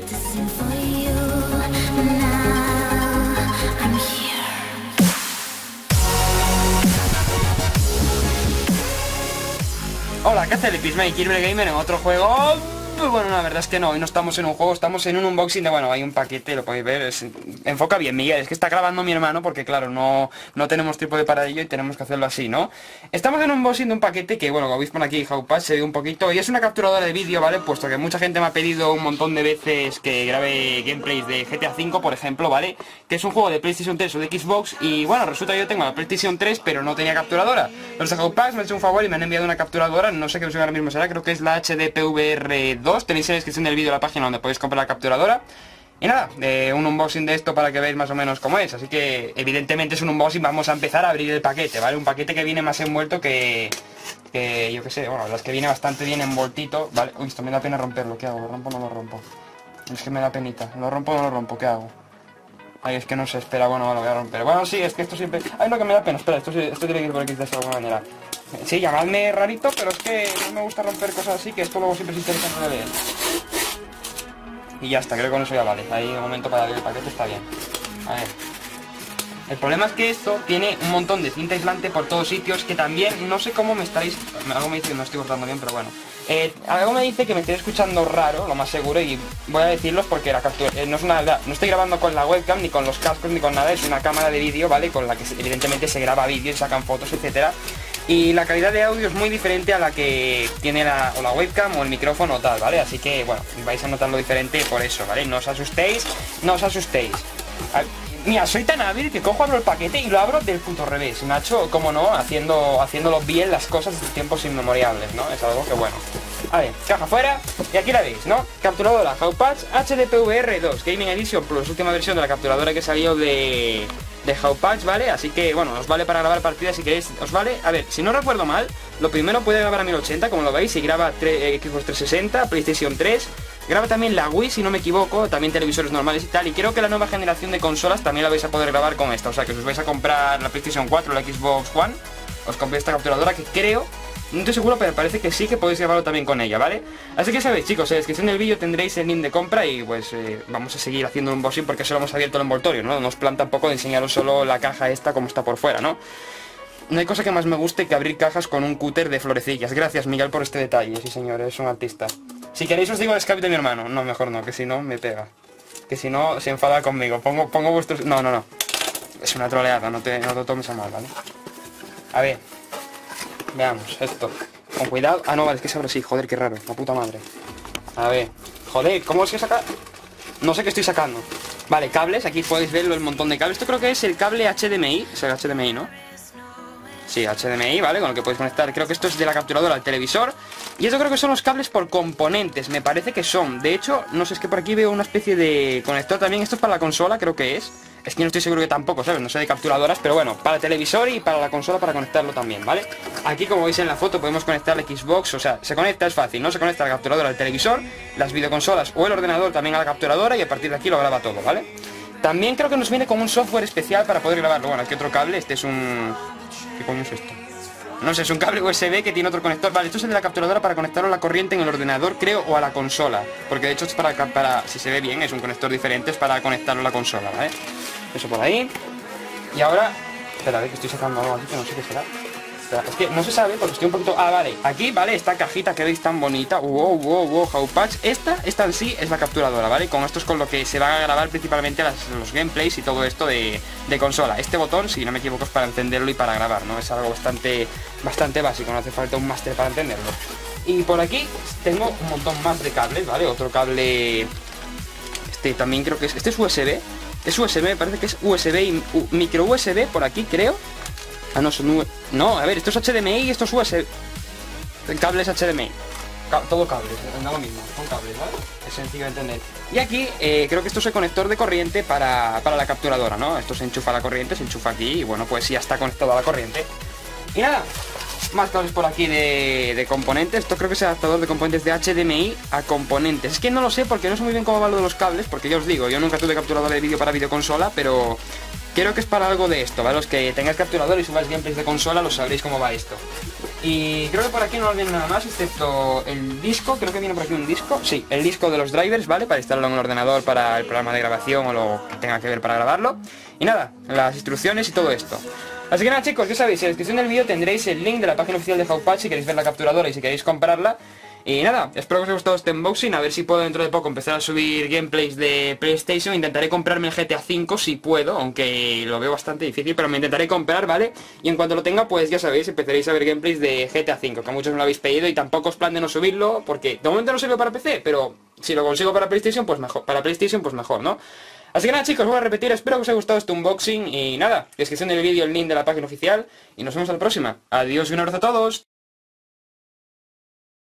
Hola, ¿qué hace el Epismake Kirby Gamer en otro juego? Pues bueno, la verdad es que no, hoy no estamos en un juego, estamos en un unboxing de, bueno, hay un paquete, lo podéis ver, enfoca bien, Miguel, es que está grabando mi hermano porque, claro, no tenemos trípode para ello y tenemos que hacerlo así, ¿no? Estamos en un unboxing de un paquete que, bueno, como veis por aquí, Howpatch, se ve un poquito, y es una capturadora de vídeo, ¿vale? Puesto que mucha gente me ha pedido un montón de veces que grabe gameplays de GTA V, por ejemplo, ¿vale? Que es un juego de PlayStation 3 o de Xbox, y, bueno, resulta que yo tengo la PlayStation 3, pero no tenía capturadora. Los de Howpatch me han hecho un favor y me han enviado una capturadora, no sé qué versión ahora mismo será, creo que es la HD PVR2, tenéis en la descripción del vídeo la página donde podéis comprar la capturadora. Y nada, un unboxing de esto para que veáis más o menos cómo es. Así que evidentemente es un unboxing, vamos a empezar a abrir el paquete, ¿vale? Un paquete que viene más envuelto que yo qué sé, bueno, las que viene bastante bien envoltito, ¿vale? Uy, esto me da pena romperlo, ¿qué hago? ¿Lo rompo o no lo rompo? Es que me da penita, ¿lo rompo o no lo rompo? ¿Qué hago? Ay, es que no se espera, bueno, lo voy a romper. Bueno, sí, es que esto siempre... Ay, no, que me da pena, espera, esto tiene que ir por aquí de alguna manera. Sí, llamadme rarito, pero es que no me gusta romper cosas así, que esto luego siempre es interesante de leer. Y ya está, creo que con eso ya vale. Ahí un momento para abrir el paquete está bien. A ver. El problema es que esto tiene un montón de cinta aislante por todos sitios, que también no sé cómo me estáis... Algo me dice que no estoy cortando bien, pero bueno. Algo me dice que me estoy escuchando raro, lo más seguro, y voy a decirlos porque la captura... no estoy grabando con la webcam, ni con los cascos, ni con nada, es una cámara de vídeo, ¿vale? Con la que evidentemente se graba vídeo y sacan fotos, etcétera. Y la calidad de audio es muy diferente a la que tiene la webcam o el micrófono o tal, ¿vale? Así que, bueno, vais a notarlo diferente por eso, ¿vale? No os asustéis, no os asustéis. Mira, soy tan hábil que cojo, abro el paquete y lo abro del puto revés. Nacho, como no, haciéndolo bien las cosas desde tiempos inmemoriales, ¿no? Es algo que bueno. A ver, caja fuera, y aquí la veis, ¿no? Capturadora Howpatch HD PVR2 Gaming Edition Plus, última versión de la capturadora que salió de Howpatch, ¿vale? Así que, bueno, os vale para grabar partidas si queréis, os vale. A ver, si no recuerdo mal, lo primero puede grabar a 1080, como lo veis, y graba Xbox 360, PlayStation 3, graba también la Wii, si no me equivoco, también televisores normales y tal, y creo que la nueva generación de consolas también la vais a poder grabar con esta, o sea que si os vais a comprar la PlayStation 4 o la Xbox One, os compréis esta capturadora que creo... No estoy seguro, pero parece que sí que podéis grabarlo también con ella, ¿vale? Así que sabéis, chicos, en la descripción del vídeo tendréis el link de compra y pues vamos a seguir haciendo un unboxing porque solo hemos abierto el envoltorio, ¿no? Nos plan tampoco de enseñaros solo la caja esta como está por fuera, ¿no? No hay cosa que más me guste que abrir cajas con un cúter de florecillas. Gracias, Miguel, por este detalle. Sí, señor, es un artista. Si queréis os digo el Skype de mi hermano. No, mejor no, que si no me pega. Que si no se enfada conmigo. Pongo vuestros... No. Es una troleada, no te tomes a mal, ¿vale? A ver. Veamos, esto. Con cuidado. Ah, no, vale, es que se abre así. Joder, qué raro. La puta madre. A ver. Joder, ¿cómo es que saca? No sé qué estoy sacando. Vale, cables. Aquí podéis ver el montón de cables. Esto creo que es el cable HDMI. Es el HDMI, ¿no? Sí, HDMI, ¿vale? Con el que podéis conectar. Creo que esto es de la capturadora al televisor. Y esto creo que son los cables por componentes. Me parece que son. De hecho, no sé, es que por aquí veo una especie de conector también. Esto es para la consola, creo que es. Es que no estoy seguro que tampoco, ¿sabes? No sé de capturadoras, pero bueno, para el televisor y para la consola para conectarlo también, ¿vale? Aquí, como veis en la foto, podemos conectar la Xbox, o sea, se conecta, es fácil, ¿no? Se conecta la capturadora al televisor, las videoconsolas o el ordenador también a la capturadora y a partir de aquí lo graba todo, ¿vale? También creo que nos viene con un software especial para poder grabarlo. Bueno, aquí otro cable, este es un... ¿Qué coño es esto? No sé, es un cable USB que tiene otro conector. Vale, esto es el de la capturadora para conectarlo a la corriente en el ordenador, creo, o a la consola. Porque de hecho es para si se ve bien, es un conector diferente, es para conectarlo a la consola, ¿vale? Eso por ahí. Y ahora... Espera, a ver que estoy sacando algo aquí que no sé qué será. Espera, es que no se sabe porque estoy un poquito... Ah, vale, aquí, vale, esta cajita que veis tan bonita. Wow, Howpatch. Esta en sí es la capturadora, ¿vale? Con esto es con lo que se va a grabar principalmente los gameplays y todo esto de consola. Este botón, si no me equivoco, es para encenderlo y para grabar, ¿no? Es algo bastante básico, no hace falta un máster para entenderlo. Y por aquí tengo un montón más de cables, ¿vale? Otro cable... Este también creo que es... Este es USB. Es USB, me parece que es USB y micro USB por aquí, creo. Ah, no, son... No, a ver, esto es HDMI y esto es USB. El cable es HDMI. Todo cables, es lo mismo, son cables, ¿vale? Es sencillo de entender. Y aquí, creo que esto es el conector de corriente para la capturadora, ¿no? Esto se enchufa a la corriente, se enchufa aquí y bueno, pues ya está conectado a la corriente. Y nada, más cables por aquí de componentes. Esto creo que es el adaptador de componentes de HDMI a componentes. Es que no lo sé porque no sé muy bien cómo va lo de los cables, porque ya os digo, yo nunca tuve capturador de vídeo para videoconsola, pero creo que es para algo de esto, ¿vale? Los que tengáis capturador y subáis gameplays de consola, lo sabréis cómo va esto. Y creo que por aquí no nos viene nada más, excepto el disco. Creo que viene por aquí un disco. Sí, el disco de los drivers, ¿vale? Para instalarlo en un ordenador para el programa de grabación o lo que tenga que ver para grabarlo. Y nada, las instrucciones y todo esto. Así que nada, chicos, ya sabéis, en la descripción del vídeo tendréis el link de la página oficial de Hauppatch si queréis ver la capturadora y si queréis comprarla. Y nada, espero que os haya gustado este unboxing, a ver si puedo dentro de poco empezar a subir gameplays de PlayStation. Intentaré comprarme el GTA V si puedo, aunque lo veo bastante difícil, pero me intentaré comprar, ¿vale? Y en cuanto lo tenga, pues ya sabéis, empezaréis a ver gameplays de GTA V, que a muchos me lo habéis pedido y tampoco os plan de no subirlo, porque de momento no sirve para PC, pero si lo consigo para PlayStation, pues mejor, pues mejor, ¿no? Así que nada, chicos, voy a repetir, espero que os haya gustado este unboxing y nada, descripción del vídeo, el link de la página oficial y nos vemos a la próxima. Adiós y un abrazo a todos.